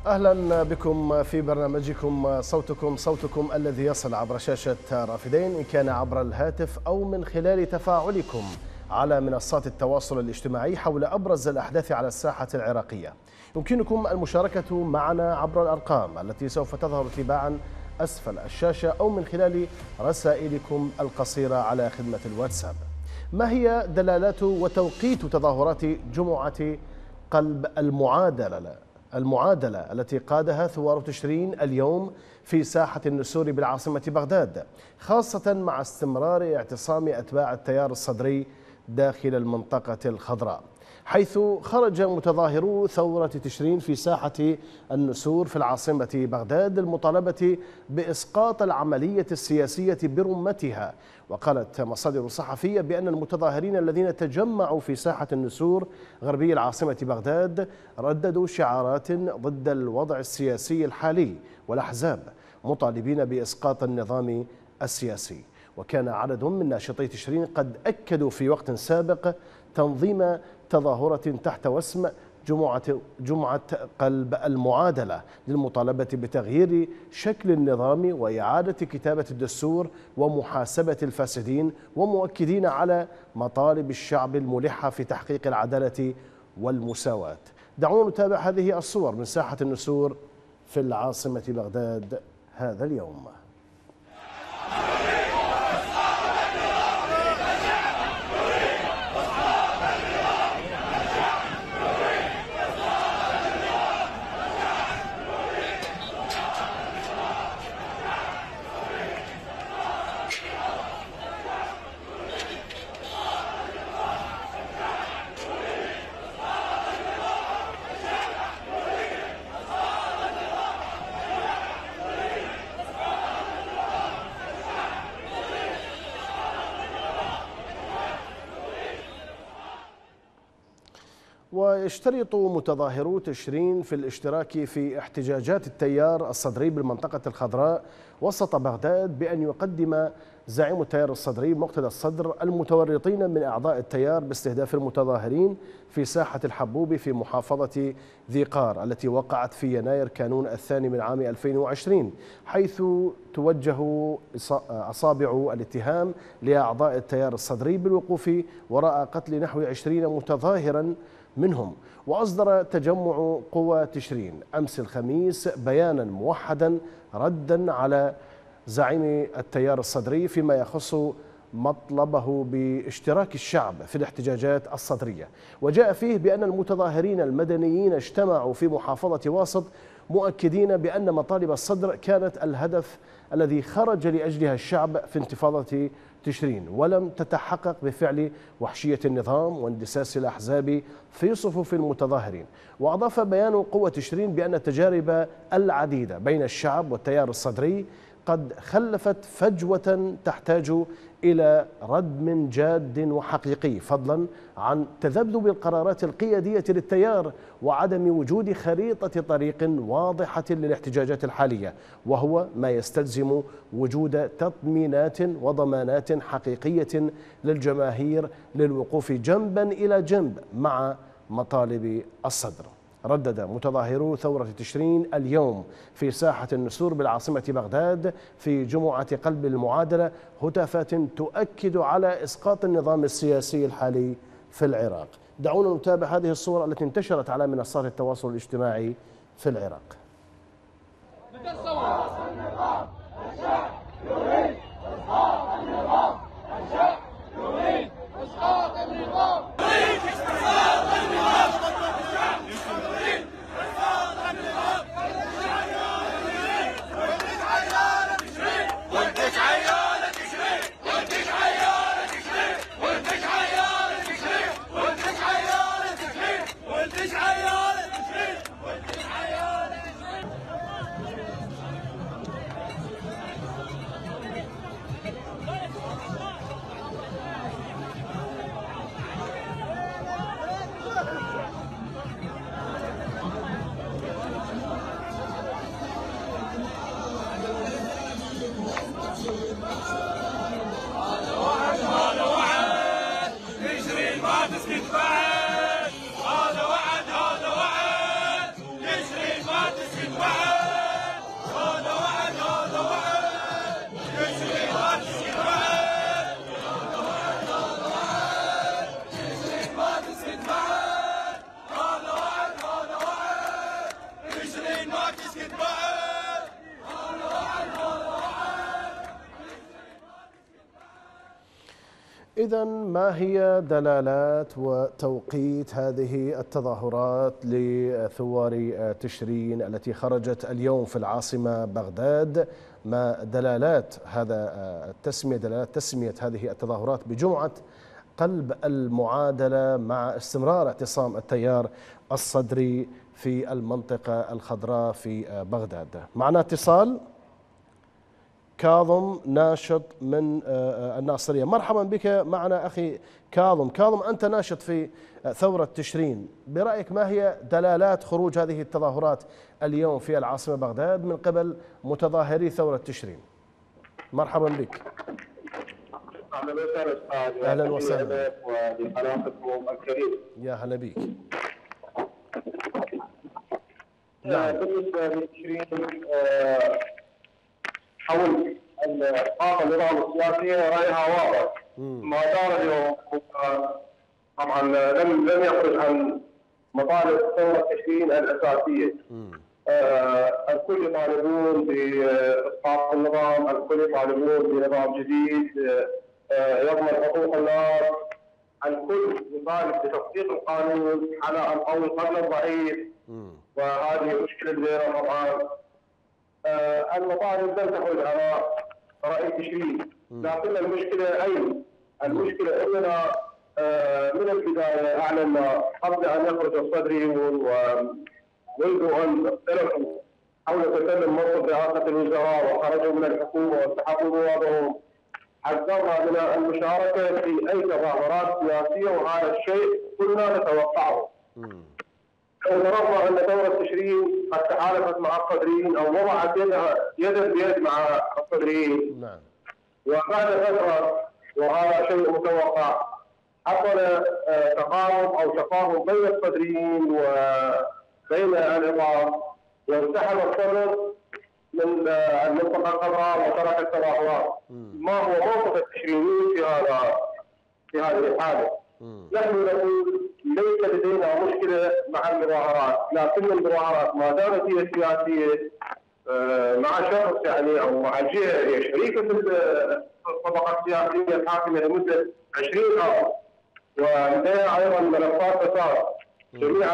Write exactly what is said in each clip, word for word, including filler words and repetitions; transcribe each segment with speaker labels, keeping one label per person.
Speaker 1: أهلا بكم في برنامجكم صوتكم صوتكم الذي يصل عبر شاشة رافدين، إن كان عبر الهاتف أو من خلال تفاعلكم على منصات التواصل الاجتماعي حول أبرز الأحداث على الساحة العراقية. يمكنكم المشاركة معنا عبر الأرقام التي سوف تظهر تباعا أسفل الشاشة أو من خلال رسائلكم القصيرة على خدمة الواتساب. ما هي دلالات وتوقيت تظاهرات جمعة قلب المعادلة المعادلة التي قادها ثوار تشرين اليوم في ساحة النسور بالعاصمة بغداد، خاصة مع استمرار اعتصام أتباع التيار الصدري داخل المنطقة الخضراء، حيث خرج متظاهرو ثورة تشرين في ساحة النسور في العاصمة بغداد للمطالبة بإسقاط العملية السياسية برمتها. وقالت مصادر صحفية بأن المتظاهرين الذين تجمعوا في ساحة النسور غربي العاصمة بغداد رددوا شعارات ضد الوضع السياسي الحالي والأحزاب، مطالبين بإسقاط النظام السياسي. وكان عدد من ناشطي تشرين قد أكدوا في وقت سابق تنظيم تظاهرة تحت واسم جمعة جمعة قلب المعادلة للمطالبة بتغيير شكل النظام وإعادة كتابة الدستور ومحاسبة الفاسدين، ومؤكدين على مطالب الشعب الملحة في تحقيق العدالة والمساواة. دعونا نتابع هذه الصور من ساحة النسور في العاصمة بغداد هذا اليوم. ويشترط متظاهرو تشرين في الاشتراك في احتجاجات التيار الصدري بالمنطقة الخضراء وسط بغداد بأن يقدم زعيم التيار الصدري مقتدى الصدر المتورطين من أعضاء التيار باستهداف المتظاهرين في ساحة الحبوب في محافظة ذي قار التي وقعت في يناير كانون الثاني من عام ألفين وعشرين، حيث توجه أصابع الاتهام لأعضاء التيار الصدري بالوقوف وراء قتل نحو عشرين متظاهرا منهم. وأصدر تجمع قوى تشرين أمس الخميس بيانا موحدا ردا على زعيم التيار الصدري فيما يخص مطلبه باشتراك الشعب في الاحتجاجات الصدرية، وجاء فيه بأن المتظاهرين المدنيين اجتمعوا في محافظة واسط مؤكدين بأن مطالب الصدر كانت الهدف الذي خرج لأجلها الشعب في انتفاضة تشرين، ولم تتحقق بفعل وحشية النظام واندساس الأحزاب في صفوف المتظاهرين. وأضاف بيان قوة تشرين بأن التجارب العديدة بين الشعب والتيار الصدري قد خلفت فجوة تحتاج إلى ردم جاد وحقيقي، فضلا عن تذبذب القرارات القيادية للتيار وعدم وجود خريطة طريق واضحة للاحتجاجات الحالية، وهو ما يستلزم وجود تضمينات وضمانات حقيقية للجماهير للوقوف جنبا إلى جنب مع مطالب الصدر. ردد متظاهرو ثورة تشرين اليوم في ساحة النسور بالعاصمة بغداد في جمعة قلب المعادلة هتافات تؤكد على إسقاط النظام السياسي الحالي في العراق. دعونا نتابع هذه الصور التي انتشرت على منصات التواصل الاجتماعي في العراق.
Speaker 2: تسكت بعد، هذا وعد هذا وعد، تشرين ما تسكت
Speaker 1: إذا ما هي دلالات وتوقيت هذه التظاهرات لثوار تشرين التي خرجت اليوم في العاصمة بغداد؟ ما دلالات هذا التسمية دلالات تسمية هذه التظاهرات بجمعة قلب المعادلة مع استمرار اعتصام التيار الصدري في المنطقة الخضراء في بغداد؟ معنا اتصال. كاظم ناشط من الناصرية، مرحبا بك معنا أخي كاظم. كاظم، أنت ناشط في ثورة تشرين، برأيك ما هي دلالات خروج هذه التظاهرات اليوم في العاصمة بغداد من قبل متظاهري ثورة تشرين؟ مرحبا بك.
Speaker 2: أهلا وسهلا أستاذ.
Speaker 1: أهلا وسهلا.
Speaker 2: ولقناتكم الكريم.
Speaker 1: يا هلا بك. نعم.
Speaker 2: بالنسبة لتشرين حول الطاقة النظام السياسية رأيها واضح. ما دار اليوم طبعا لم لم يخرج عن مطالب ثورة تشرين الأساسية. آه الكل يطالبون بإسقاط النظام، الكل يطالبون بنظام جديد آه يضمن حقوق الناس، الكل يطالب بتطبيق القانون على القوي قبل الضعيف، وهذه مشكلة كبيرة طبعا. آه المطالب لم تخرج على رأي تشرين، لكن المشكلة أين؟ المشكلة أننا آه من البداية أعلنا قبل أن يخرج الصدري ومنذ أن اختلفوا حول تسلم منصب رئاسة الوزراء وخرجوا من الحكومة واستحقوا نوابهم، حذرنا من المشاركة في أي تظاهرات سياسية، وهذا الشيء كنا نتوقعه. اعترفنا ان ثوره تشرين قد تحالفت مع الصدريين او وضعت يدها يدا بيد مع الصدريين.
Speaker 1: نعم.
Speaker 2: وبعد فتره، وهذا شيء متوقع، حصل تقارب او تفاهم بين الصدريين وبين النظام، وانسحب الصدر من المنطقه الخضراء وترك التظاهرات. ما هو موقف التشرينيين في هذا في هذه الحاله؟ نحن نقول ليس لدينا مشكله مع المظاهرات، لكن المظاهرات ما دامت هي سياسيه مع شخص يعني او مع جهه هي شريكه في الطبقه السياسيه الحاكمه لمده عشرين عام، ولديها ايضا ملفات فساد. جميع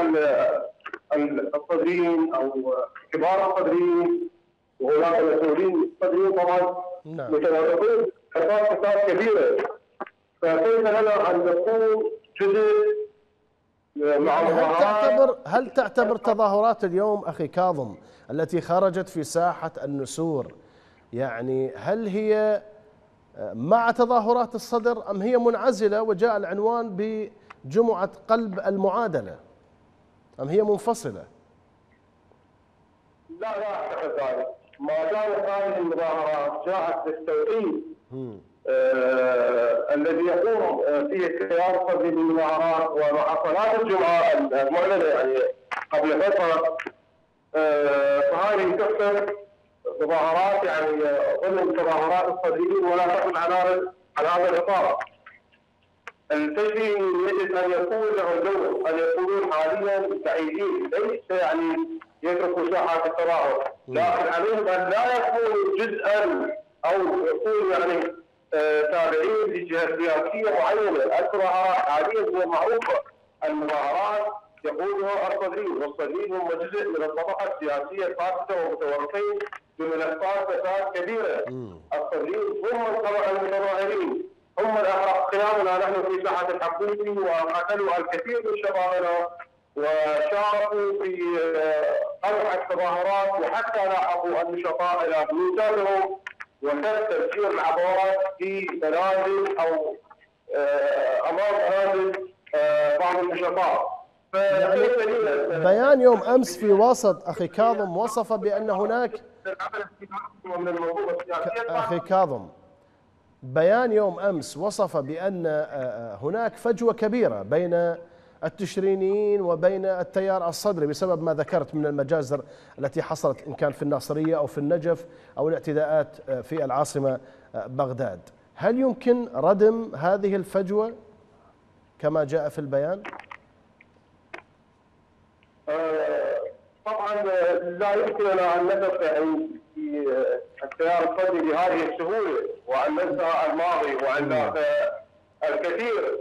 Speaker 2: الصدريين او كبار الصدريين وهناك مسؤولين الصدريين طبعا متورطين ملفات فساد كبيره، فكيف لنا ان نكون جزء مع
Speaker 1: هل تعتبر هل تعتبر تظاهرات اليوم اخي كاظم التي خرجت في ساحه النسور، يعني هل هي مع تظاهرات الصدر ام هي منعزله وجاء العنوان بجمعه قلب المعادله، ام هي منفصله؟
Speaker 2: لا لا اعتقد ذلك، ما دامت هذه المظاهرات جاءت للتوقيت آه الذي يقوم فيه التيار الصدري بالمظاهرات، ومع صلاه الجمعه المعلنه يعني قبل فتره، آه فهذه تحسب مظاهرات يعني ضمن تظاهرات الصدريين ولا تكون على على هذا الاطار. التشريعي يجب ان يكون له دور، ان يكونوا حاليا بعيدين، ليس يعني يتركوا ساحات التظاهر، لكن عليهم ان لا يكونوا جزءا او يكونوا يعني آه تابعين لجهه سياسيه معينه. التظاهرات حاليا هي معروفه، المظاهرات يقودها الصدريين، والصدريين هم جزء من الطبقه السياسيه الفاسده ومتورطين بملفات فساد كبيره. الصدريين هم طبعا المتظاهرين، هم الاحرق قيامنا نحن في ساحه الحكومه، وقتلوا الكثير من شبابنا وشاركوا في قمع التظاهرات، وحتى لاحقوا النشطاء الى بيوتاتهم وتم تسيير العبارات في منازل او امام منازل بعض النشطاء.
Speaker 1: يعني بيان يوم امس في وسط اخي كاظم وصف بان هناك اخي كاظم بيان يوم امس وصف بان هناك فجوه كبيره بين التشرينيين وبين التيار الصدري بسبب ما ذكرت من المجازر التي حصلت ان كان في الناصريه او في النجف او الاعتداءات في العاصمه بغداد. هل يمكن ردم هذه الفجوه كما جاء في البيان؟
Speaker 2: طبعا لا يمكننا ان نثق يعني في التيار الصدري بهذه السهوله، وان ننسى الماضي، وان الكثير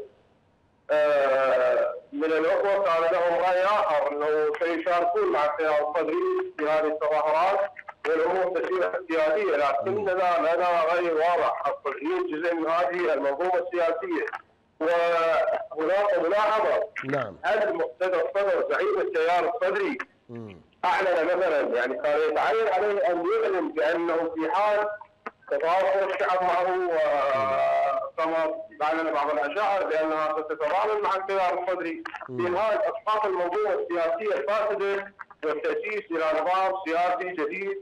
Speaker 2: من الأخوة كان لهم رأي آخر أنه سيشاركون مع التيار الصدري في هذه التظاهرات والأمور تسير احتياطية، لكننا لنا غير واضح. الصدريين جزء من هذه المنظومة السياسية. وهناك ملاحظة،
Speaker 1: نعم.
Speaker 2: هل مقتدى الصدر زعيم التيار الصدري أعلن مثلا، يعني كان يتعين عليه أن يعلن بأنه في حال تظاهر الشعب معه، كما أعلن بعض الأشاعر بأنها ستتضامن مع التيار الصدري في حال إسقاط المنظومة السياسية الفاسدة والتأسيس إلى نظام سياسي جديد،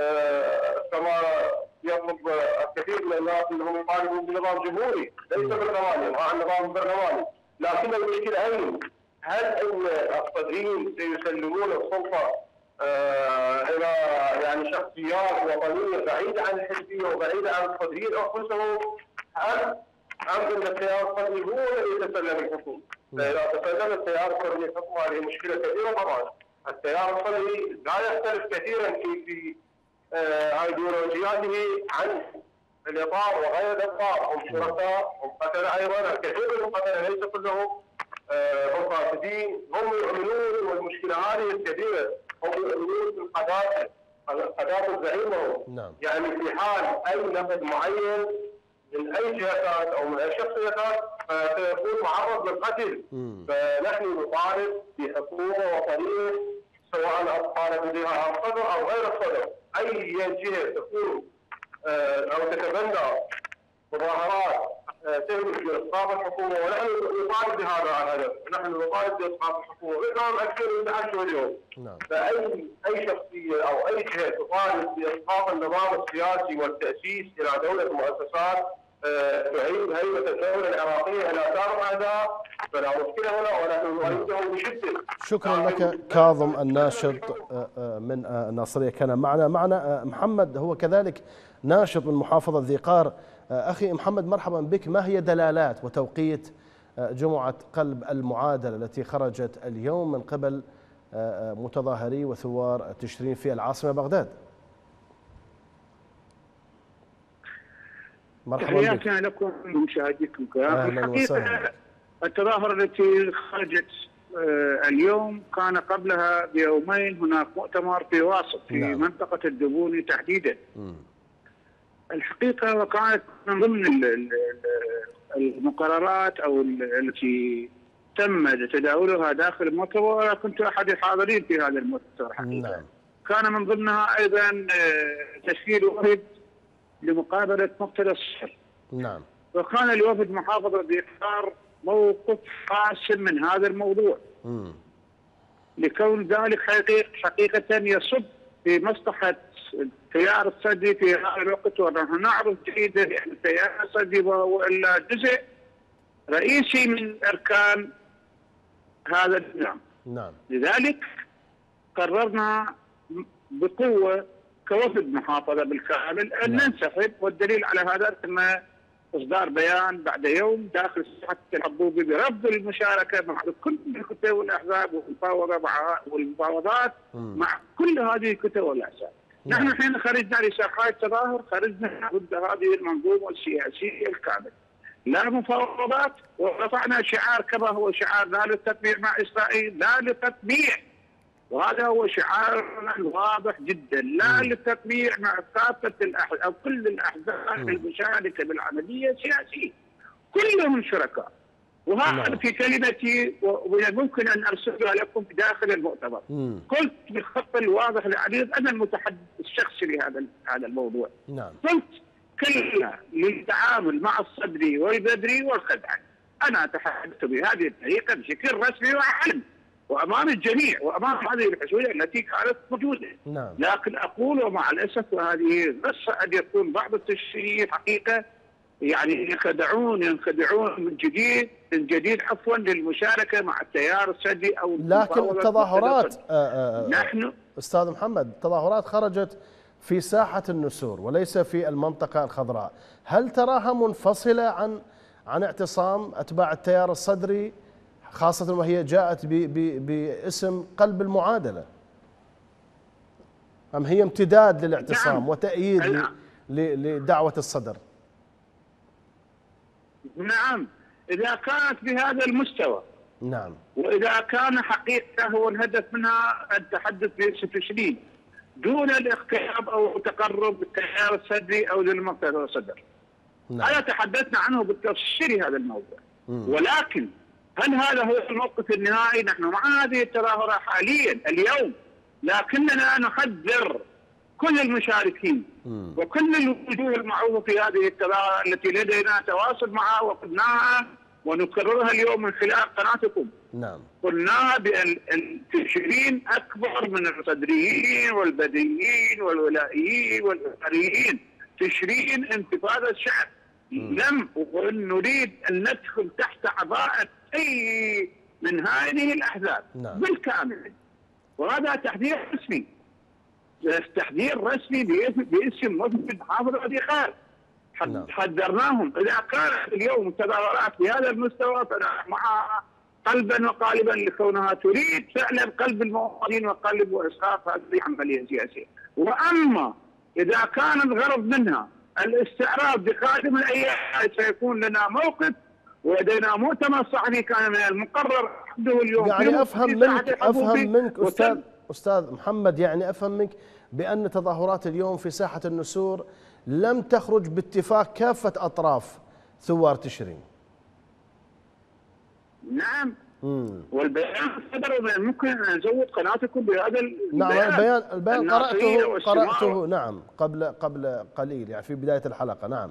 Speaker 2: كما يطلب الكثير من الناس انهم يطالبون بنظام جمهوري ليس برلماني، مع النظام البرلماني. لكن المشكله اين؟ هل ان الصدريين سيسلمون السلطه آه الى يعني شخصيات وطنيه بعيده عن الحزبيه وبعيده عن الصدريين انفسهم، ام ام ان التيار الصدري هو الذي يتسلم الحكم؟ فاذا تسلم التيار الصدري الحكم هذه مشكله كبيره طبعا. التيار الصدري لا يختلف كثيرا في في آه ايديولوجياته عن الاطار وغير الاطار، هم شركاء، هم قتله ايضا، الكثير من القتله ليس كلهم آه هم فاسدين، هم يؤمنون، والمشكله هذه الكبيره هم يؤمنون بالقداسه، قداسه زعيمهم.
Speaker 1: نعم.
Speaker 2: يعني في حال اي نقد معين من اي جهات او من اي شخصيات سيكون معرض للقتل. فنحن نطالب بحكومه وطنيه سواء اصبحت بها الصدر او غير الصدر، اي جهه تكون او تتبنى مظاهرات تهدف لاسقاط الحكومه، ونحن نطالب بهذا الهدف، نحن نطالب باسقاط الحكومه بنظام ألفين وأحد عشر اليوم.
Speaker 1: نعم.
Speaker 2: فاي اي شخصيه او اي جهه تطالب باسقاط النظام السياسي والتاسيس الى دوله مؤسسات تعيد هيبه الدوله العراقيه الى دار الاعداء، فلا مشكله هنا ونحن نؤيده بشده.
Speaker 1: شكرا لك كاظم الناشط من الناصريه كان معنا. معنا محمد هو كذلك ناشط من محافظه ذي قار. اخي محمد مرحبا بك. ما هي دلالات وتوقيت جمعه قلب المعادله التي خرجت اليوم من قبل متظاهري وثوار تشرين في العاصمه بغداد؟
Speaker 3: مرحبا بك. تحياتنا لكم مشاهديكم الكرام. الحقيقه التظاهره التي خرجت اليوم كان قبلها بيومين هناك مؤتمر في واسط في نعم. منطقه الدبوني تحديدا. م. الحقيقه وكانت من ضمن المقررات او التي تم تداولها داخل المؤتمر، وانا كنت احد الحاضرين في هذا المؤتمر حقيقه. نعم. كان من ضمنها ايضا تشكيل وفد لمقابله مقتدى الصدر. نعم. وكان لوفد محافظه ذي قار موقف قاسم من هذا الموضوع. م. لكون ذلك حقيقة, حقيقة يصب في مصلحة التيار الصدري في هذا الوقت، ونحن نعرف جيدا أن التيار الصدري هو إلا جزء رئيسي من أركان هذا النظام. نعم. لذلك قررنا بقوة كوفد محافظة بالكامل أن نعم. ننسحب، والدليل على هذا أن إصدار بيان بعد يوم داخل صحة الحبوبي برفض المشاركة مع كل الكتل والأحزاب والمفاوضة مع والمفاوضات مع كل هذه الكتل والأحزاب. نعم. نحن حين خرجنا لساحات التظاهر خرجنا ضد هذه المنظومة السياسية الكاملة، لا مفاوضات، ورفعنا شعار كما هو شعار لا للتطبيع مع إسرائيل، لا للتطبيع، وهذا هو شعار واضح جدا، لا للتطبيع مع كافه الاحزاب او كل الاحزاب المشاركه بالعمليه السياسيه، كلهم شركاء. وهذا في كلمتي وممكن ان ارسلها لكم داخل المؤتمر. مم. قلت بالخط الواضح العريض انا المتحدث الشخصي لهذا هذا الموضوع. نعم. قلت كلنا للتعامل مع الصدري والبدري والخدعي. انا تحدثت بهذه الطريقه بشكل رسمي وعلني وامام الجميع وامام هذه الحشويه التي كانت موجوده. نعم. لكن اقول ومع الاسف وهذه غصه ان يكون بعض التشريعيين حقيقه يعني ينخدعون ينخدعون من جديد من جديد عفوا للمشاركه مع التيار الصدري او
Speaker 1: لكن التظاهرات نحن استاذ محمد التظاهرات خرجت في ساحه النسور وليس في المنطقه الخضراء، هل تراها منفصله عن عن اعتصام اتباع التيار الصدري خاصة وهي جاءت باسم قلب المعادلة، أم هي امتداد للاعتصام نعم. وتأييد نعم. لدعوة الصدر؟
Speaker 3: نعم، اذا كانت بهذا المستوى.
Speaker 1: نعم.
Speaker 3: واذا كان حقيقه هو الهدف منها التحدث باسم تشرين دون الاقتراب او تقرب التيار السدري او للمقتدى الصدر. نعم. هذا تحدثنا عنه بالتفصيل هذا الموضوع. مم. ولكن هل هذا هو الموقف النهائي؟ نحن مع هذه التظاهرة حاليا اليوم، لكننا نحذر كل المشاركين مم. وكل الوجوه المعروفة في هذه التظاهرة التي لدينا تواصل معها وقلناها ونكررها اليوم من خلال قناتكم.
Speaker 1: نعم.
Speaker 3: قلنا بأن تشرين أكبر من الصدريين والبديين والولائيين والإخباريين. تشرين انتفاضة شعب. لم نريد أن ندخل تحت عباءة أي من هذه الأحزاب. نعم. بالكامل. وهذا تحذير رسمي. تحذير رسمي باسم مجلس حافظ الادخال. حذرناهم اذا كانت اليوم التظاهرات بهذا المستوى فنحن معها قلبا وقالبا لكونها تريد فعلا قلب المواطنين وقلب واسقاط هذه العمليه السياسيه. واما اذا كان الغرض منها الاستعراض بقادم الايام سيكون لنا موقف ولدينا مؤتمر صحفي كان من المقرر حده اليوم.
Speaker 1: يعني افهم منك افهم منك استاذ استاذ محمد، يعني افهم منك بان تظاهرات اليوم في ساحه النسور لم تخرج باتفاق كافه اطراف ثوار تشرين.
Speaker 3: نعم. مم. والبيان صدر، ممكن ان ازود قناتكم بهذا البيان.
Speaker 1: نعم البيان البيان قراته قراته نعم قبل قبل قليل يعني في بدايه الحلقه. نعم.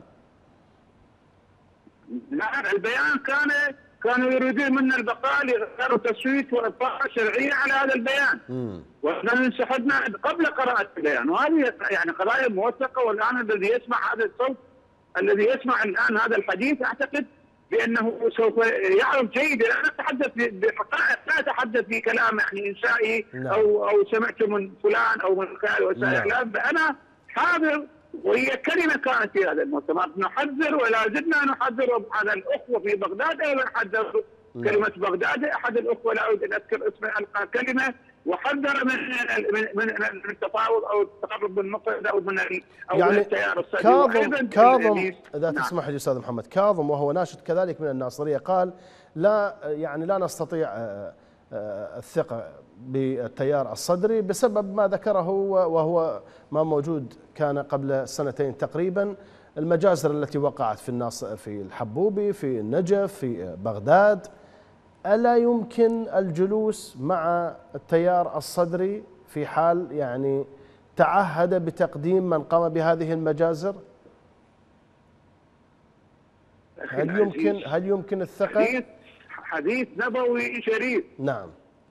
Speaker 3: نعم البيان كان كانوا يريدون منا البقاء لغير التصويت وابقاء شرعيه على هذا البيان. امم ونحن انسحبنا قبل قراءه البيان، وهذه يعني قضايا موثقه. والان الذي يسمع هذا الصوت الذي يسمع الان هذا الحديث اعتقد بانه سوف يعرف جيدا. انا اتحدث بحقائق، لا اتحدث بكلام يعني انشائي. نعم. او او سمعت من فلان او من خلال وسائل الاعلام. نعم. انا حاضر، وهي كلمه كانت في هذا المؤتمر. نحذر ولا زلنا نحذر. على الاخوه في بغداد ايضا حذروا. كلمه بغداد احد الاخوه لا اريد ان اذكر اسمه القى كلمه وحذر من من من التفاوض او التقرب من المقتدى او من او
Speaker 1: يعني
Speaker 3: التيار السدي.
Speaker 1: كاظم كاظم اذا نعم. تسمح لي استاذ محمد، كاظم وهو ناشط كذلك من الناصريه قال لا يعني لا نستطيع الثقه بالتيار الصدري بسبب ما ذكره وهو ما موجود كان قبل سنتين تقريبا، المجازر التي وقعت في الناص في الحبوبي في النجف في بغداد. ألا يمكن الجلوس مع التيار الصدري في حال يعني تعهد بتقديم من قام بهذه المجازر؟ هل يمكن هل يمكن الثقة؟
Speaker 3: حديث حديث نبوي شريف.
Speaker 1: نعم.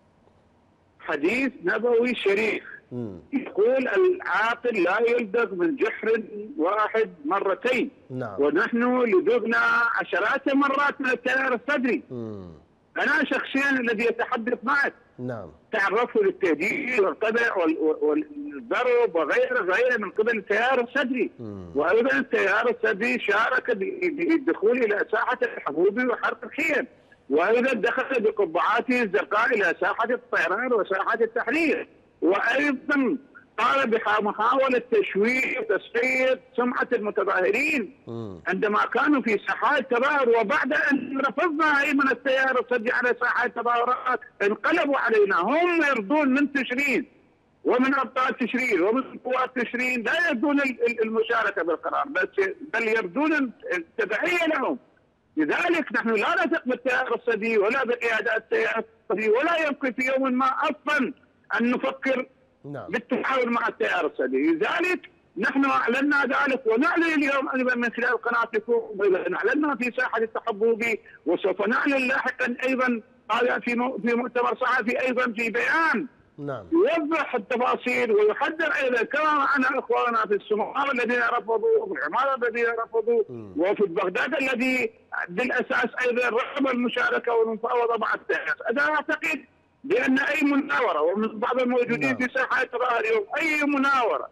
Speaker 1: حديث
Speaker 3: نبوي شريف. مم. يقول العاقل لا يلدغ من جحر واحد مرتين. نعم. ونحن لدغنا عشرات المرات من التيار الصدري. مم. أنا شخصيا الذي يتحدث معك.
Speaker 1: نعم.
Speaker 3: تعرضت للتهديد والقدع والضرب وغيره غيره من قبل التيار الصدري. وأيضا التيار الصدري شارك بالدخول إلى ساحة الحبوبي وحرق الخيم، وأيضا دخل بقبعاته الزرقاء إلى ساحة الطيران وساحة التحرير، وأيضا قال بمحاولة تشويه وتصفية سمعة المتظاهرين عندما كانوا في ساحات تظاهر. وبعد أن رفضنا أي من التيار الصدري على ساحات تظاهرات انقلبوا علينا. هم يرضون من تشرين ومن أبطال تشرين ومن قوات تشرين لا يرضون المشاركة بالقرار، بس بل يرضون التبعية لهم. لذلك نحن لا نثق بالتيار الصدري ولا بقيادات التيار الصدري، ولا يمكن في يوم ما أصلا أن نفكر نعم. بالتعاون مع التيار الصدري. لذلك نحن اعلنا ذلك ونعلن اليوم ايضا من خلال قناتكم. اعلنا في ساحه التحبوبي وسوف نعلن لاحقا ايضا هذا في في مؤتمر صحفي ايضا في بيان نعم. يوضح التفاصيل ويحذر ايضا كما معنا اخواننا في السمار الذين رفضوا وفي العماره الذين رفضوا وفي بغداد الذي بالاساس ايضا رفض المشاركه والمفاوضه مع التيار. انا اعتقد بأن أي مناورة ومن بعض الموجودين نعم. في ساحات الظاهر اليوم أي مناورة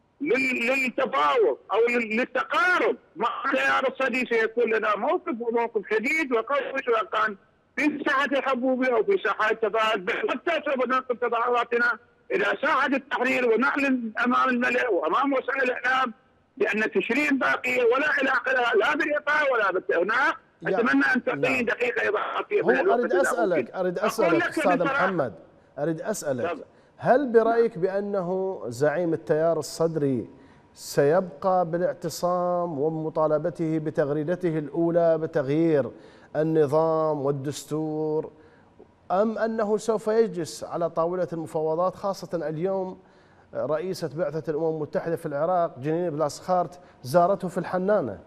Speaker 3: للتفاوض أو للتقارب مع التيار الصدري سيكون لنا موقف وموقف شديد وقوي، سواء كان في ساحة الحبوبي أو في ساحات الظاهر. حتى سوف ننقل تظاهراتنا إلى ساحة التحرير ونعلن أمام الملأ وأمام وسائل الإعلام بأن تشرين باقية ولا علاقة لها لا بالإيقاع ولا بالتهنئة. اتمنى ان تعطيني نعم. دقيقه اضافيه.
Speaker 1: هو اريد اسالك اريد اسالك استاذ محمد اريد اسالك طبعا. هل برايك بانه زعيم التيار الصدري سيبقى بالاعتصام ومطالبته بتغريدته الاولى بتغيير النظام والدستور، ام انه سوف يجلس على طاوله المفاوضات، خاصه اليوم رئيسة بعثة الأمم المتحدة في العراق جنين بلاسخارت زارته في الحنانة؟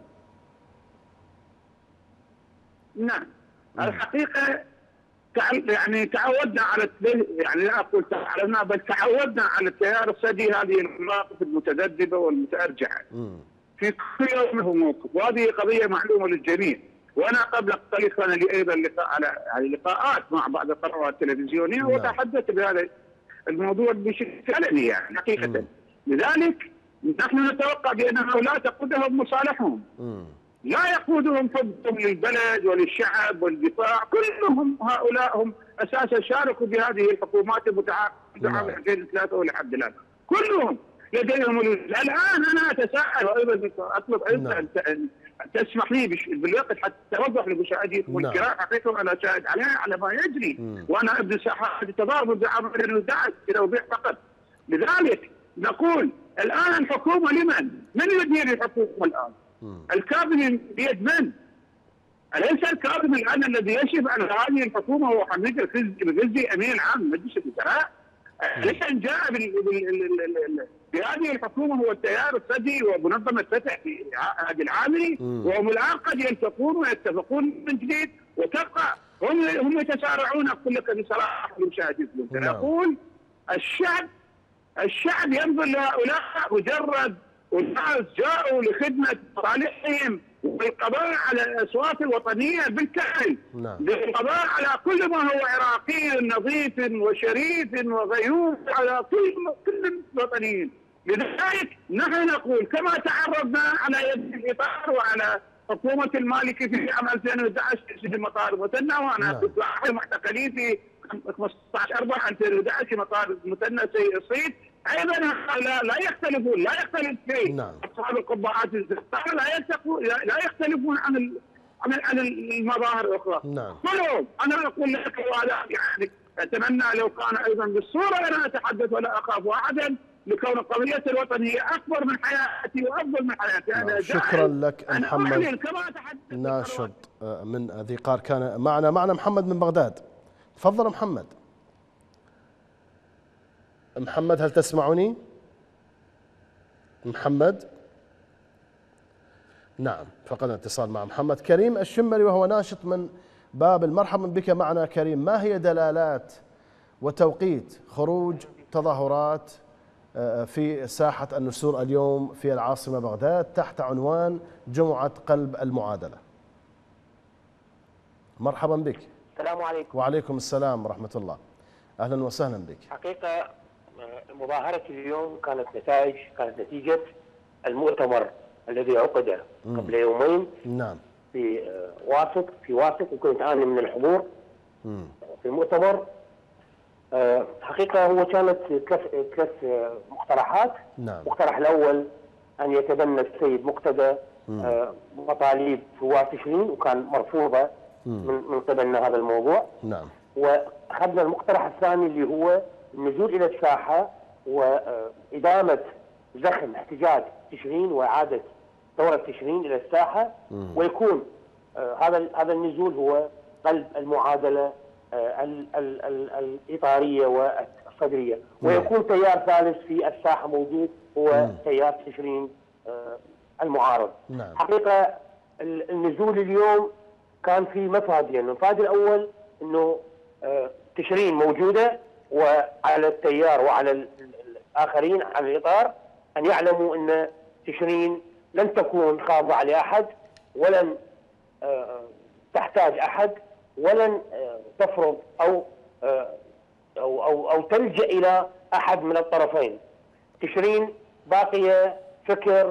Speaker 3: نعم الحقيقة يعني تعودنا على يعني لا أقول تعلمنا بل تعودنا على التيار الصدري هذه المواقف المتذبذبة والمتأرجحة. في كل يوم هو موقف، وهذه قضية معلومة للجميع. وأنا قبل قليل كان لي أيضا لقاء على لقاءات مع بعض القنوات التلفزيونية وتحدثت بهذا الموضوع بشكل علني يعني حقيقة. مم. لذلك نحن نتوقع بأن هؤلاء تقودهم مصالحهم. مم. لا يقودهم حبهم للبلد وللشعب والدفاع، كلهم هؤلاء هم أساسا شاركوا بهذه الحكومات المتعاقدة عام ألفين وثلاثة ولحد الآن. كلهم لديهم الآن أنا أتساءل وأيضا أطلب أيضا أن تسمح لي بالوقت حتى اوضح لمشاهدي والكرام حقيقه انا شاهد عليها على ما يجري. مم. وانا ابن ساحات التضارب عام ألفين وأحد عشر الى وضوح فقط. لذلك نقول الان الحكومه لمن؟ من يدير الحكومه الان؟ مم. الكابينه بيد من؟ اليس الكابينه الان الذي يشرف على هذه الحكومه هو حميد الغزي امين العام مجلس الوزراء؟ ليس ان جاء بهذه الحكومه هو التيار الصدري ومنظمه فتح في هذه العامري، وهم الان قد يلتقون ويتفقون من جديد وتبقى هم هم يتسارعون اقول لك بصراحه لمشاهديكم. نقول الشعب الشعب ينظر لهؤلاء مجرد والناس جاءوا لخدمه مصالحهم والقضاء على الاصوات الوطنيه بالكامل، للقضاء على كل ما هو عراقي نظيف وشريف وغيور على كل كل الوطنيين. لذلك نحن نقول كما تعرضنا على يد الاطار وعلى حكومه المالكي في عام ألفين وأحد عشر في مطار مثنى، وانا كنت احد المعتقلين في خمسة عشر أربعة ألفين وأحد عشر في مطار مثنى سيء الصيد. ايضا لا لا يختلفون لا يختلف شيء. نعم. اصحاب القبعات الزرقاء لا يختلفون لا يختلفون عن ال عن عن المظاهر الاخرى. نعم. كلهم انا اقول لك وهذا يعني اتمنى لو كان ايضا بالصوره انا اتحدث ولا اخاف احدا، لكون القضيه الوطنيه اكبر من حياتي وافضل من حياتي.
Speaker 1: نعم. انا شكرا لك محمد ناشد من ذي قار كان معنا معنا محمد من بغداد. تفضل محمد. محمد هل تسمعني؟ محمد؟ نعم فقدنا اتصال مع محمد. كريم الشمري وهو ناشط من بابل، مرحبا بك معنا كريم. ما هي دلالات وتوقيت خروج تظاهرات في ساحة النسور اليوم في العاصمة بغداد تحت عنوان جمعة قلب المعادلة؟ مرحبا بك.
Speaker 4: السلام عليكم.
Speaker 1: وعليكم السلام ورحمة الله. أهلا وسهلا بك.
Speaker 4: حقيقة مظاهرة اليوم كانت نتائج كانت نتيجة المؤتمر الذي عقد قبل يومين.
Speaker 1: نعم.
Speaker 4: في واسط في واسط وكنت أنا من الحضور مم. في المؤتمر. حقيقة هو كانت ثلاث ثلاث مقترحات.
Speaker 1: نعم.
Speaker 4: المقترح الأول أن يتبنى السيد مقتدى مطالب فواز تشرين وكان مرفوضة من من قبلنا هذا الموضوع.
Speaker 1: نعم.
Speaker 4: وأخذنا المقترح الثاني اللي هو النزول إلى الساحة وإدامة زخم احتجاج تشرين وإعادة ثورة تشرين إلى الساحة. مم. ويكون آه هذا هذا النزول هو قلب المعادلة آه ال ال ال الإطارية والصدرية. مم. ويكون تيار ثالث في الساحة موجود هو مم. تيار تشرين آه المعارض.
Speaker 1: نعم.
Speaker 4: حقيقة النزول اليوم كان في مفادين. المفاد الأول أنه آه تشرين موجودة وعلى التيار وعلى الآخرين على الإطار أن يعلموا أن تشرين لن تكون خاضعة لأحد ولن تحتاج أحد ولن تفرض أو أو أو, أو تلجأ إلى أحد من الطرفين. تشرين باقية فكر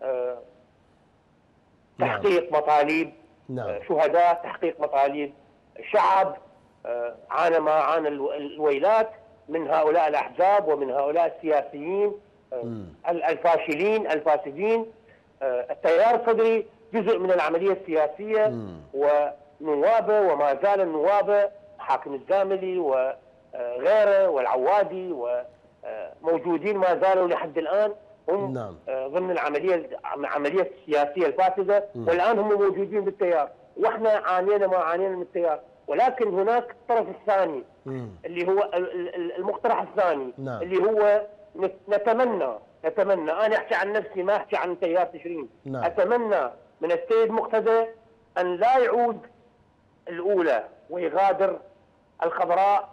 Speaker 4: تحقيق مطالب شهداء، تحقيق مطالب شعب عانى ما عانى الويلات من هؤلاء الأحزاب ومن هؤلاء السياسيين الفاشلين الفاسدين. التيار الصدري جزء من العمليه السياسيه، ونوابه وما زال النوابه حاكم الزاملي وغيره والعوادي وموجودين ما زالوا لحد الان هم
Speaker 1: نعم.
Speaker 4: ضمن العمليه العمليه السياسيه الفاسده، والان هم موجودين بالتيار، واحنا عانينا ما عانينا من التيار، ولكن هناك الطرف الثاني مم. اللي هو المقترح الثاني نعم. اللي هو نتمنى نتمنى انا احكي عن نفسي ما احكي عن تيار تشرين نعم. اتمنى من السيد مقتدى ان لا يعود الاولى ويغادر الخضراء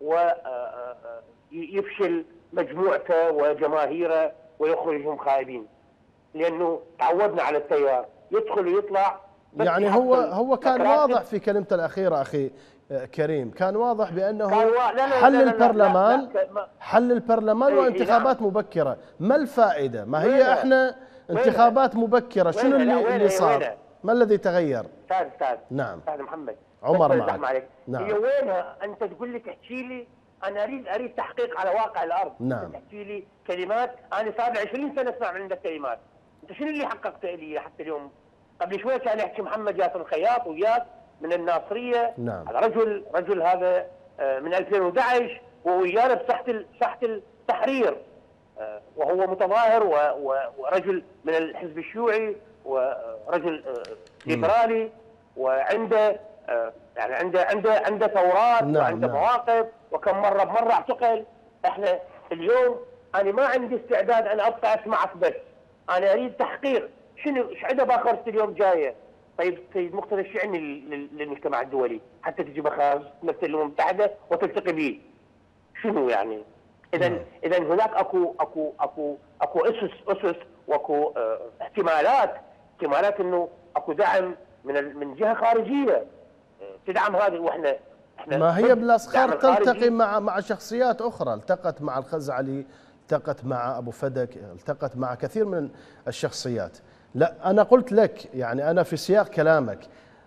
Speaker 4: ويفشل مجموعته وجماهيره ويخرجهم خائبين، لانه تعودنا على التيار يدخل ويطلع.
Speaker 1: يعني هو هو كان واضح في كلمته الاخيره اخي كريم، كان واضح بانه كان و... لا لا حل لا لا البرلمان لا لا لا. حل البرلمان ايه وانتخابات نعم. مبكره، ما الفائده؟ ما هي وينه؟ احنا انتخابات وينه؟ مبكره، شنو اللي, وينه؟ اللي صار؟ وينه؟ ما الذي تغير؟
Speaker 4: استاذ استاذ
Speaker 1: نعم
Speaker 4: استاذ محمد
Speaker 1: عمر معك.
Speaker 4: نعم. هي وينها؟ انت تقول لي تحكي لي، انا اريد اريد تحقيق على واقع الارض.
Speaker 1: نعم.
Speaker 4: تحكي لي كلمات، انا صار لي عشرين سنه اسمع من عندك كلمات، انت شنو اللي حققته لي حتى اليوم؟ قبل شوي كان يحكي محمد ياسر الخياط وياك من الناصريه،
Speaker 1: نعم.
Speaker 4: هذا رجل رجل هذا من ألفين وأحد عشر وويانا بساحه ساحه التحرير، وهو متظاهر ورجل من الحزب الشيوعي ورجل ليبرالي، وعنده يعني عنده عنده عنده ثورات نعم وعنده نعم. مواقف، وكم مره بمره اعتقل. احنا اليوم انا ما عندي استعداد ان ابقى اسمعك بس، انا اريد تحقيق. شنو ايش عنده باخرة اليوم جايه؟ طيب سيد مقتدى ايش يعني للمجتمع الدولي حتى تجي باخرة تمثل الامم المتحده وتلتقي به؟ شنو يعني؟ اذا نعم. اذا هناك اكو اكو اكو اكو اسس اسس واكو اه احتمالات احتمالات انه اكو دعم من من جهه خارجيه تدعم هذه، واحنا احنا
Speaker 1: ما هي بالاصخار تلتقي مع مع شخصيات اخرى، التقت مع الخزعلي، التقت مع ابو فدك، التقت مع كثير من الشخصيات. لا انا قلت لك يعني انا في سياق كلامك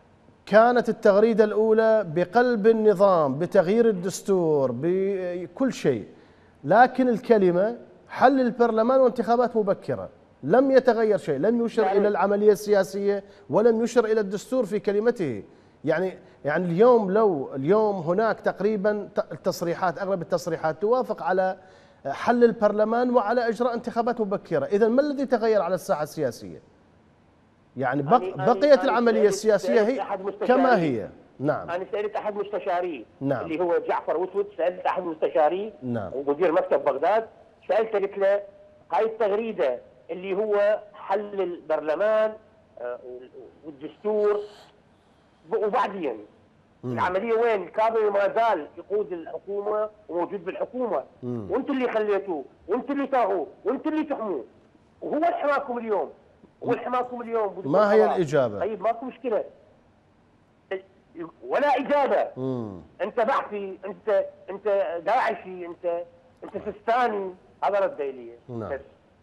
Speaker 1: كانت التغريده الاولى بقلب النظام بتغيير الدستور بكل شيء، لكن الكلمه حل البرلمان وانتخابات مبكره، لم يتغير شيء، لم يشر يعني الى العمليه السياسيه ولم يشر الى الدستور في كلمته. يعني يعني اليوم لو اليوم هناك تقريبا التصريحات اغلب التصريحات توافق على حل البرلمان وعلى اجراء انتخابات مبكره، اذا ما الذي تغير على الساحه السياسيه؟ يعني بق بقيت العمليه السياسيه هي كما هي. نعم
Speaker 4: انا سالت احد مستشاري
Speaker 1: نعم.
Speaker 4: اللي هو جعفر وسود، سالت احد مستشاري
Speaker 1: نعم.
Speaker 4: ومدير مكتب بغداد، سالته قلت له هاي التغريده اللي هو حل البرلمان والدستور وبعدين العمليه وين؟ الكاظمي ما زال يقود الحكومه وموجود بالحكومه، وانتم اللي خليتوه وانتم اللي تاهوه وانتم اللي تحموه، وهو اللي حماكم اليوم، هو اللي حماكم اليوم.
Speaker 1: ما هي الاجابه؟
Speaker 4: طيب ماكو مشكله ولا اجابه.
Speaker 1: مم.
Speaker 4: انت بعثي، انت انت داعشي، انت انت فستاني، هذا رد لي.
Speaker 1: نعم.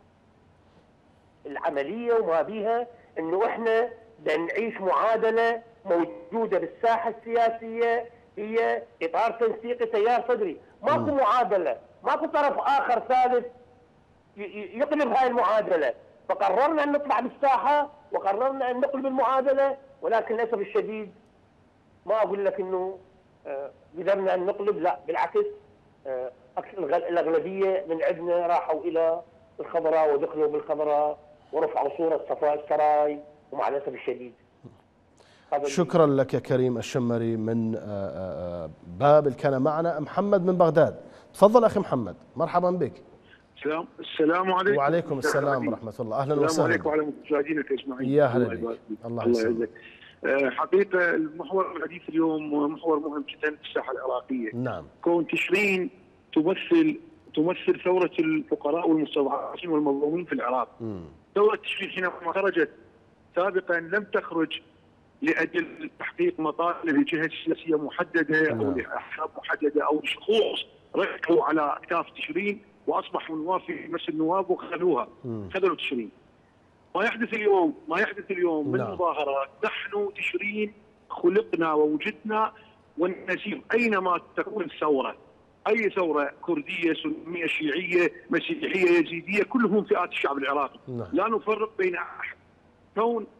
Speaker 4: العمليه وما بيها انه احنا بدنا نعيش معادله موجوده بالساحه السياسيه، هي اطار تنسيقي تيار صدري، ماكو معادله، ماكو طرف اخر ثالث يقلب هاي المعادله، فقررنا ان نطلع بالساحه وقررنا ان نقلب المعادله، ولكن للاسف الشديد ما اقول لك انه قدرنا ان نقلب، لا بالعكس الاغلبيه من عندنا راحوا الى الخضراء ودخلوا بالخضراء ورفعوا صوره صفاء السراي، ومع الاسف الشديد.
Speaker 1: شكرا لك يا كريم الشمري من بابل كان معنا. محمد من بغداد، تفضل اخي محمد، مرحبا بك.
Speaker 3: السلام السلام عليكم.
Speaker 1: وعليكم السلام ورحمه الله، اهلا وسهلا.
Speaker 3: السلام عليكم وعلى مشاهدينك اجمعين.
Speaker 1: يا هلا بك. الله يسلمك.
Speaker 3: حقيقه المحور الحديث اليوم محور مهم جدا في الساحه العراقيه.
Speaker 1: نعم.
Speaker 3: كون تشرين تمثل تمثل ثوره الفقراء والمستضعفين والمظلومين في العراق.
Speaker 1: م.
Speaker 3: ثوره تشرين حينما خرجت سابقا لم تخرج لاجل تحقيق مطالب لجهه سياسيه محدده او لاحزاب محدده او لشخوص ركبوا على اكتاف تشرين واصبحوا نواب في مجلس النواب وخذوها، خذلوا تشرين. ما يحدث اليوم ما يحدث اليوم من مظاهرات، نحن تشرين خلقنا ووجدنا ونسير اينما تكون الثوره، اي ثوره كرديه سنيه شيعيه مسيحيه يزيديه كلهم فئات الشعب العراقي، لا نفرق بين احد. كون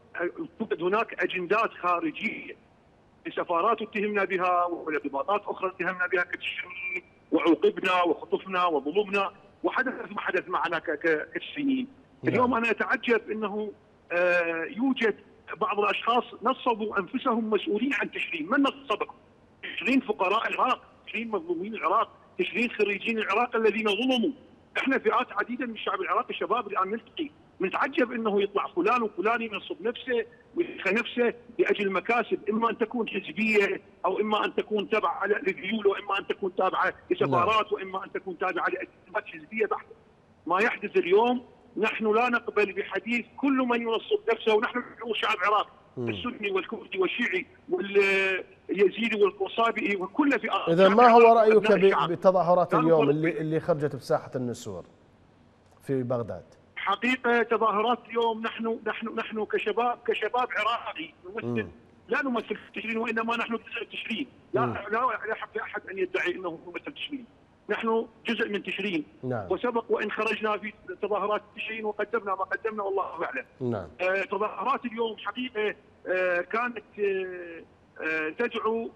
Speaker 5: توجد هناك اجندات خارجيه لسفارات اتهمنا بها ولارتباطات اخرى اتهمنا بها كتشرين، وعوقبنا وخطفنا وظلمنا وحدث ما حدث معنا كتشرينيين. اليوم انا اتعجب انه يوجد بعض الاشخاص نصبوا انفسهم مسؤولين عن تشرين. من نصبهم؟ تشرين فقراء العراق، تشرين مظلومين العراق، تشرين خريجين العراق الذين ظلموا. احنا فئات عديده من الشعب العراقي شباب الان نلتقي، نتعجب انه يطلع فلان وفلان ينصب نفسه ويدخل نفسه لاجل مكاسب، اما ان تكون حزبيه او اما ان تكون تابعه للذيول واما ان تكون تابعه لسفارات واما ان تكون تابعه لأجندات حزبيه بحته. ما يحدث اليوم نحن لا نقبل بحديث كل من ينصب نفسه، ونحن شعب عراق السني والكردي والشيعي واليزيدي والقصابئي وكل فئات.
Speaker 1: اذا ما هو رايك بتظاهرات اليوم اللي اللي خرجت بساحه النسور في بغداد؟
Speaker 5: حقيقه تظاهرات اليوم نحن نحن نحن كشباب كشباب عراقي نمثل، لا نمثل التشرين وانما نحن جزء التشرين، لا لا لا يحق لاحد ان يدعي انه يمثل تشرين. نحن جزء من تشرين.
Speaker 1: نعم.
Speaker 5: وسبق وان خرجنا في تظاهرات تشرين وقدمنا ما قدمنا والله اعلم.
Speaker 1: نعم.
Speaker 5: آه تظاهرات اليوم حقيقه آه كانت آه آه تدعو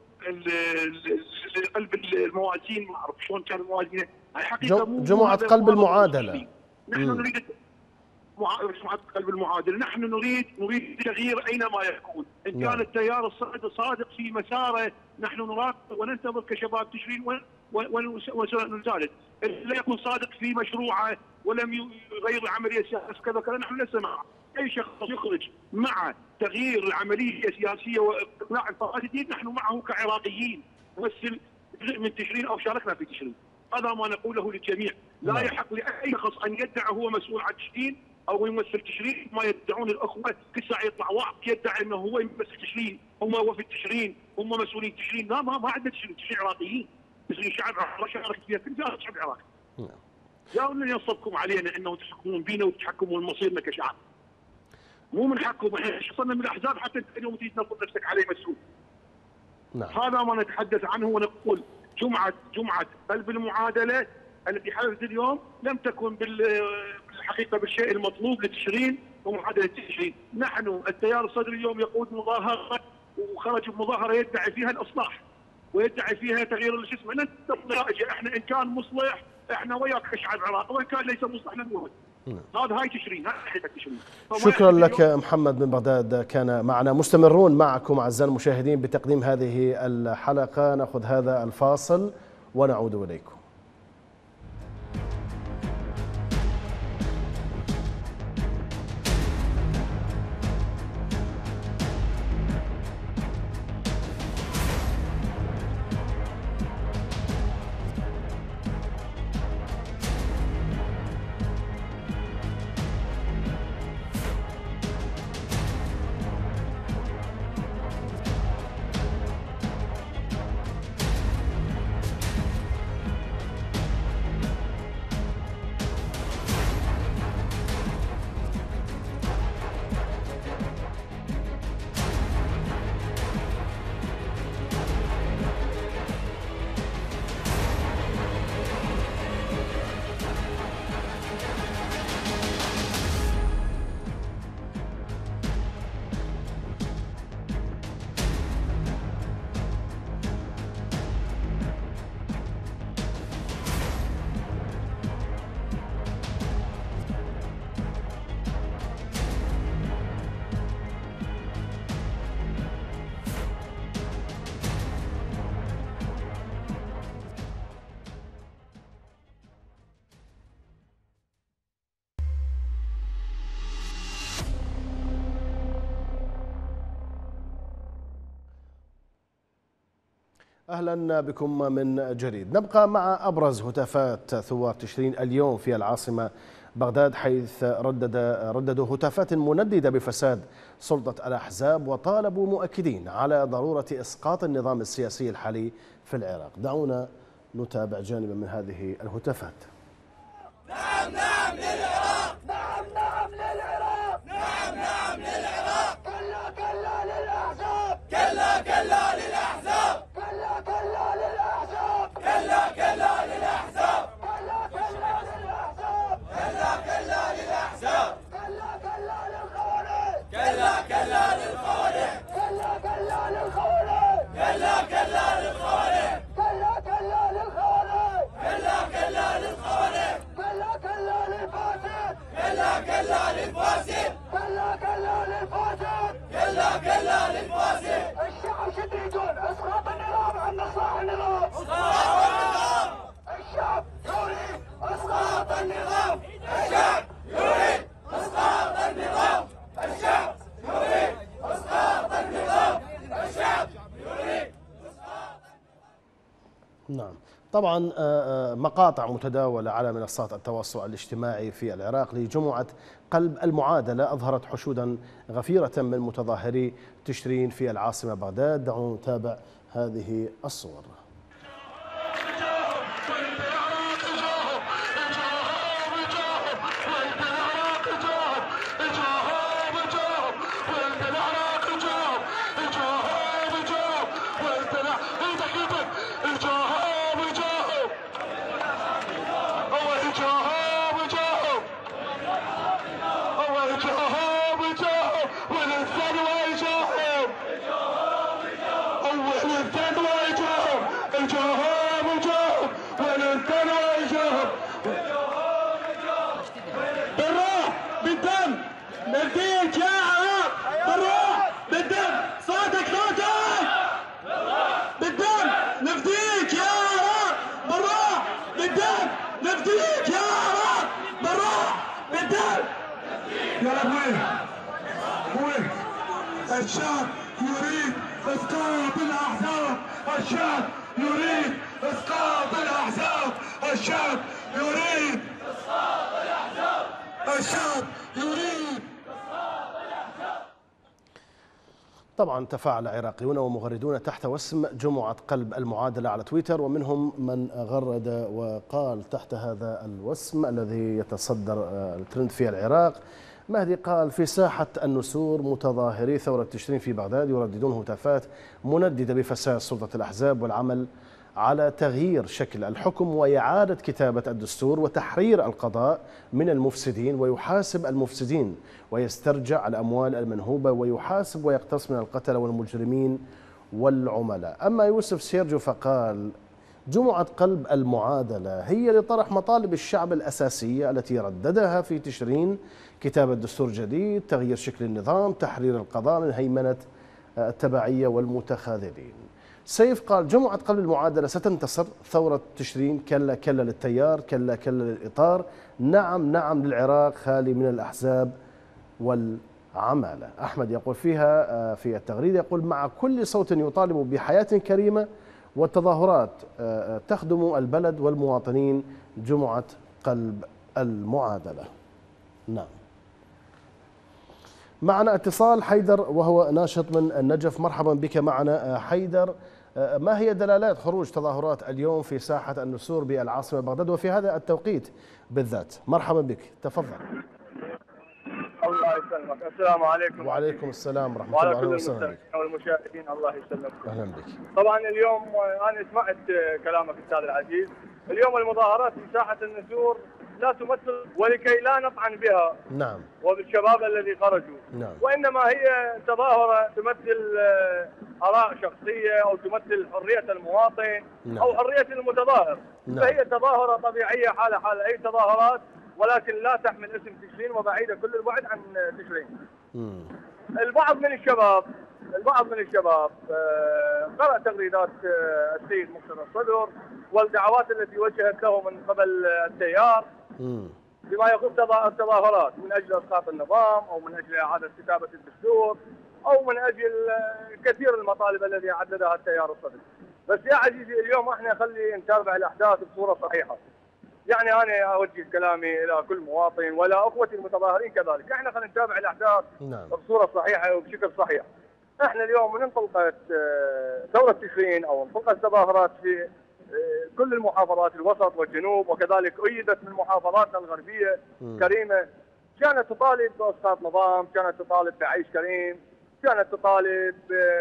Speaker 5: لقلب الموازين، ما اعرف شلون كان الموازين، هاي حقيقه مو
Speaker 1: جمعه قلب المعادله.
Speaker 5: نحن مم. نريد جمعه قلب المعادله، نحن نريد نريد تغيير اينما يكون، ان كان التيار الصعيدي صادق في مساره نحن نراقب وننتظر كشباب تشرين ونزالت، لا يكون صادق في مشروعه ولم يغير العمليه السياسيه كذا كذا، نحن لسه معه. اي شخص يخرج مع تغيير العمليه السياسيه واقناع الفاسدين نحن معه كعراقيين نمثل جزء من تشرين او شاركنا في تشرين. هذا ما نقوله للجميع، لا يحق لاي شخص ان يدعي هو مسؤول عن تشرين او يمثل تشرين، ما يدعون الاخوه كل ساعه يطلع واحد يدعي انه هو يمثل تشرين، هم وفد تشرين، هم مسؤولين تشرين، لا ما ما عندنا تشرين، تشرين عراقيين، تشرين شعب عراقي شارك فيها كل جهه شعب عراقي. لا ان ينصبكم علينا انه تحكمون بينا وتحكمون مصيرنا كشعب. مو من حقكم احنا شخصنا من الاحزاب حتى انت اليوم تيجي تنصب نفسك عليه مسؤول.
Speaker 1: نعم.
Speaker 5: هذا ما نتحدث عنه ونقول جمعه جمعه قلب المعادله التي حدثت اليوم لم تكن بالحقيقه بالشيء المطلوب لتشرين ومعادله تشرين، نحن التيار الصدري اليوم يقود مظاهره وخرج بمظاهره يدعي فيها الاصلاح ويدعي فيها تغيير شو اسمه، نتائج احنا ان كان مصلح احنا وياك كشعب عراق وان كان ليس مصلح نموت. هذا هاي تشرين، هاي حقيقه تشرين.
Speaker 1: شكرا لك محمد من بغداد، كان معنا. مستمرون معكم اعزائي المشاهدين بتقديم هذه الحلقه، ناخذ هذا الفاصل ونعود اليكم. أهلا بكم من جديد. نبقى مع أبرز هتافات ثوار تشرين اليوم في العاصمة بغداد، حيث ردد رددوا هتافات منددة بفساد سلطة الأحزاب وطالبوا مؤكدين على ضرورة إسقاط النظام السياسي الحالي في العراق. دعونا نتابع جانبا من هذه الهتافات.
Speaker 6: نعم نعم للعراق، نعم نعم للعراق، نعم نعم للعراق، كلا كلا للأحزاب، كلا كلا للأحزاب، كلا كلا للأحزاب، كلا كلا للأحزاب، كلا كلا للأحزاب، كلا كلا للأحزاب، كلا كلا للخوارج، كلا كلا
Speaker 1: نعم. طبعا مقاطع متداولة على منصات التواصل الاجتماعي في العراق لجمعة قلب المعادلة أظهرت حشودا غفيرة من متظاهري تشرين في العاصمة بغداد. دعونا نتابع هذه الصور.
Speaker 6: الشعب يريد اسقاط الاحزاب، الشعب يريد اسقاط الاحزاب، الشعب يريد اسقاط الاحزاب، الشعب يريد اسقاط الاحزاب.
Speaker 1: طبعا تفاعل عراقيون ومغردون تحت وسم جمعة قلب المعادلة على تويتر، ومنهم من غرد وقال تحت هذا الوسم الذي يتصدر الترند في العراق. مهدي قال: في ساحة النسور متظاهري ثورة تشرين في بغداد يرددون هتافات منددة بفساد سلطة الأحزاب والعمل على تغيير شكل الحكم وإعادة كتابة الدستور وتحرير القضاء من المفسدين ويحاسب المفسدين ويسترجع الأموال المنهوبة ويحاسب ويقتص من القتلة والمجرمين والعملاء. أما يوسف سيرجو فقال: جمعة قلب المعادلة هي لطرح مطالب الشعب الأساسية التي رددها في تشرين: كتابة دستور جديد، تغيير شكل النظام، تحرير القضاء من هيمنة التبعية والمتخاذلين. سيف قال: جمعة قلب المعادلة ستنتصر، ثورة تشرين كلا كلا للتيار، كلا كلا للإطار، نعم نعم للعراق خالي من الأحزاب والعمالة. أحمد يقول فيها في التغريدة، يقول: مع كل صوت يطالب بحياة كريمة والتظاهرات تخدم البلد والمواطنين، جمعة قلب المعادلة. نعم. معنا اتصال حيدر وهو ناشط من النجف. مرحبا بك معنا حيدر. ما هي دلالات خروج تظاهرات اليوم في ساحة النسور بالعاصمة بغداد وفي هذا التوقيت بالذات؟ مرحبا بك، تفضل.
Speaker 2: الله يسلمك. السلام عليكم.
Speaker 1: وعليكم السلام ورحمة الله
Speaker 2: وبركاته.
Speaker 1: وبركاته.
Speaker 2: وعلى كل المستمعين والمشاهدين الله يسلمك.
Speaker 1: أهلا بك.
Speaker 2: طبعا اليوم أنا سمعت كلامك أستاذ العزيز. اليوم المظاهرات في ساحة النسور لا تمثل ولكي لا نطعن بها
Speaker 1: نعم
Speaker 2: وبالشباب الذي خرجوا،
Speaker 1: نعم.
Speaker 2: وإنما هي تظاهرة تمثل آراء شخصية أو تمثل حرية المواطن، نعم. أو حرية المتظاهر، نعم. فهي تظاهرة طبيعية حال حال أي تظاهرات، ولكن لا تحمل اسم تشرين وبعيدة كل البعد عن تشرين. مم. البعض من الشباب البعض من الشباب قرأ تغريدات السيد مقتدى الصدر والدعوات التي وجهت له من قبل التيار بما يخص التظاهرات من اجل اسقاط النظام او من اجل اعاده كتابه الدستور او من اجل كثير المطالب التي عددها التيار الصدري. بس يا عزيزي اليوم احنا خلي نتابع الاحداث بصوره صحيحه. يعني انا اوجه كلامي الى كل مواطن ولا اخوتي المتظاهرين كذلك، احنا خلينا نتابع الاحداث نعم. بصوره صحيحه وبشكل صحيح. احنا اليوم من انطلقت ثوره تشرين او انطلقت تظاهرات في كل المحافظات الوسط والجنوب، وكذلك أيدت من محافظاتنا الغربية م. كريمة، كانت تطالب بإسقاط نظام، كانت تطالب بعيش كريم، كانت تطالب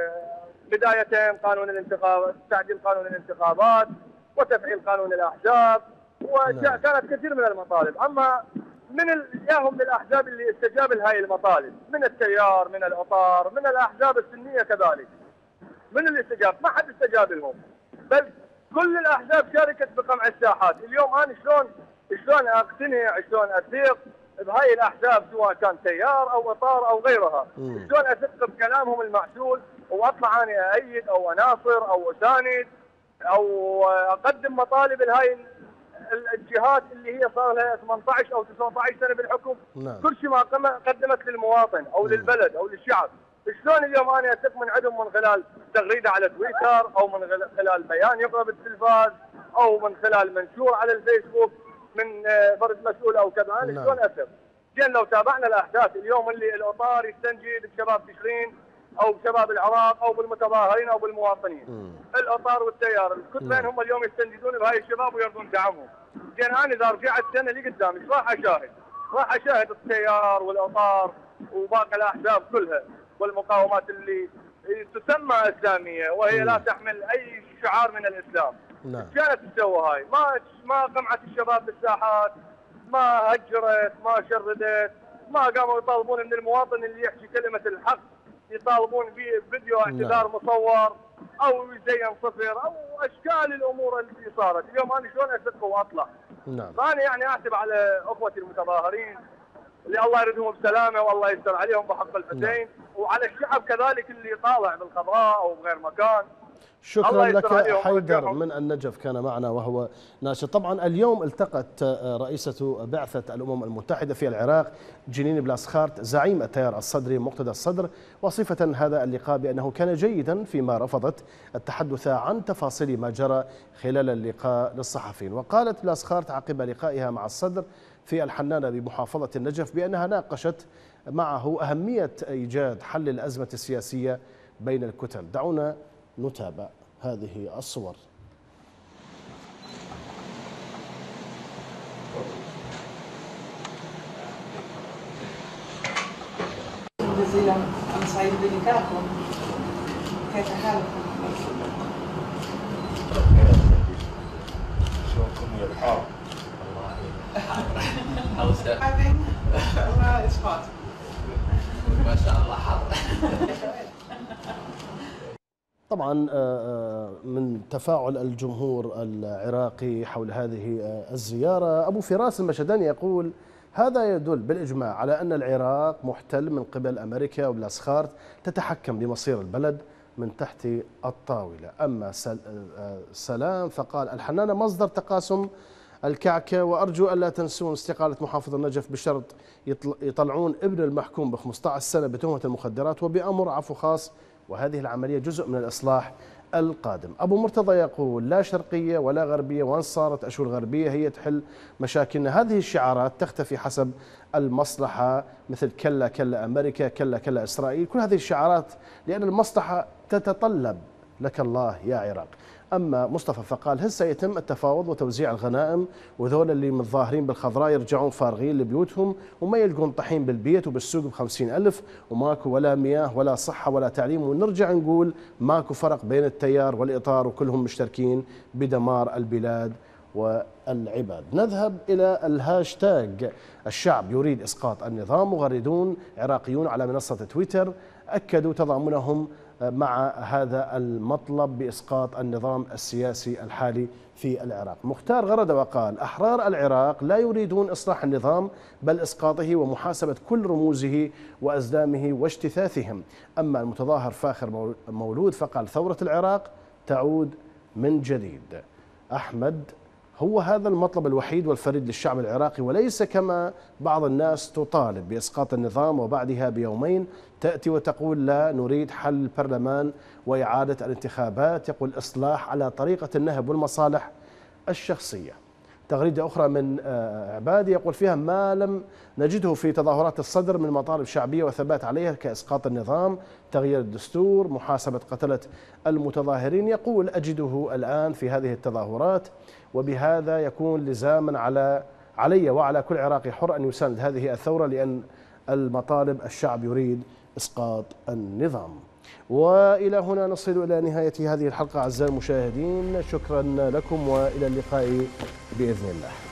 Speaker 2: بداية قانون الانتخابات، تعديل قانون الانتخابات وتفعيل قانون الأحزاب، وكانت كثير من المطالب. أما من ياهم للأحزاب اللي استجاب لهذه المطالب من التيار، من الأطار، من الأحزاب السنية كذلك، من اللي استجاب؟ ما حد استجاب لهم، بل كل الاحزاب شاركت بقمع الساحات. اليوم انا شلون شلون اقتنع، شلون اثق بهاي الاحزاب سواء كان تيار او اطار او غيرها، شلون اثق بكلامهم المعسول واطلع انا ايد او اناصر او اساند او اقدم مطالب لهاي الجهات اللي هي صار لها ثمانية عشر او تسعة عشر سنه بالحكم. نعم. كل شيء ما قدمت للمواطن او م. للبلد او للشعب شلون اليوم انا اثق من عندهم من خلال تغريده على تويتر او من خلال بيان يقرا بالتلفاز او من خلال منشور على الفيسبوك من فرد مسؤول او كذا؟ انا شلون اثق؟ زين لو تابعنا الاحداث اليوم اللي الاطار يستنجد بشباب تشرين او بشباب العراق او بالمتظاهرين او بالمواطنين. مم. الاطار والتيار الكتلين هم اليوم يستنجدون بهاي الشباب ويرضون دعمهم. زين انا اذا رجعت سنه اللي قدام ايش راح اشاهد؟ راح اشاهد التيار والاطار وباقي الاحزاب كلها والمقاومات اللي تسمى اسلاميه وهي مم. لا تحمل اي شعار من الاسلام. نعم. كانت تسوى هاي؟ ما ما قمعت الشباب بالساحات، ما هجرت، ما شردت، ما قاموا يطالبون من المواطن اللي يحكي كلمه الحق يطالبون بفيديو اعتذار مصور او يزين صفر او اشكال الامور اللي صارت. اليوم انا شلون اثق واطلع؟ نعم. فانا يعني اعتب على اخوتي المتظاهرين اللي الله يردهم بسلامه والله يستر عليهم بحق الحسين. نعم. وعلى الشعب كذلك اللي طالع بالخضراء او بغير مكان.
Speaker 1: شكرا لك حيدر من النجف كان معنا وهو ناشط. طبعا اليوم التقت رئيسة بعثة الأمم المتحدة في العراق جنين بلاسخارت زعيم التيار الصدري مقتدى الصدر، وصفة هذا اللقاء بأنه كان جيدا فيما رفضت التحدث عن تفاصيل ما جرى خلال اللقاء للصحفيين. وقالت بلاسخارت عقب لقائها مع الصدر في الحنانة بمحافظة النجف بأنها ناقشت معه أهمية إيجاد حل الأزمة السياسية بين الكتل. دعونا نتابع هذه الصور.
Speaker 7: جزيلا أنا سعيد بلقائكم. كيف حالكم؟
Speaker 6: شلونكم يا الحار؟
Speaker 7: والله it's hot.
Speaker 8: ما شاء الله حر.
Speaker 1: طبعا من تفاعل الجمهور العراقي حول هذه الزيارة، أبو فراس المشداني يقول: هذا يدل بالإجماع على أن العراق محتل من قبل أمريكا وبلاسخارت تتحكم بمصير البلد من تحت الطاولة. أما سلام فقال: الحنانة مصدر تقاسم الكعكة، وأرجو ألا تنسون استقالة محافظ النجف بشرط يطلعون ابن المحكوم ب خمسة عشر سنة بتهمة المخدرات وبأمر عفو خاص، وهذه العملية جزء من الإصلاح القادم. أبو مرتضى يقول: لا شرقية ولا غربية، وان صارت أشور غربية هي تحل مشاكلنا. هذه الشعارات تختفي حسب المصلحة، مثل كلا كلا أمريكا، كلا كلا إسرائيل، كل هذه الشعارات لأن المصلحة تتطلب لك الله يا عراق. أما مصطفى فقال: هل سيتم التفاوض وتوزيع الغنائم، وذول اللي متظاهرين بالخضراء يرجعون فارغين لبيوتهم وما يلقون طحين بالبيت وبالسوق بخمسين ألف وماكو ولا مياه ولا صحة ولا تعليم، ونرجع نقول ماكو فرق بين التيار والإطار وكلهم مشتركين بدمار البلاد والعباد. نذهب إلى الهاشتاج الشعب يريد إسقاط النظام. مغردون عراقيون على منصة تويتر أكدوا تضامنهم مع هذا المطلب بإسقاط النظام السياسي الحالي في العراق. مختار غرد وقال: أحرار العراق لا يريدون إصلاح النظام بل إسقاطه ومحاسبة كل رموزه وأزلامه واجتثاثهم. أما المتظاهر فاخر مولود فقال: ثورة العراق تعود من جديد. أحمد: هو هذا المطلب الوحيد والفريد للشعب العراقي، وليس كما بعض الناس تطالب بإسقاط النظام وبعدها بيومين تأتي وتقول لا نريد حل البرلمان وإعادة الانتخابات. يقول: إصلاح على طريقة النهب والمصالح الشخصية. تغريدة أخرى من عبادي يقول فيها: ما لم نجده في تظاهرات الصدر من مطالب شعبية وثبات عليها كإسقاط النظام، تغيير الدستور، محاسبة قتلة المتظاهرين، يقول: أجده الآن في هذه التظاهرات، وبهذا يكون لزاما على علي وعلى كل عراقي حر أن يساند هذه الثورة، لأن المطالب الشعب يريد إسقاط النظام. وإلى هنا نصل إلى نهاية هذه الحلقة أعزائي المشاهدين، شكرا لكم وإلى اللقاء بإذن الله.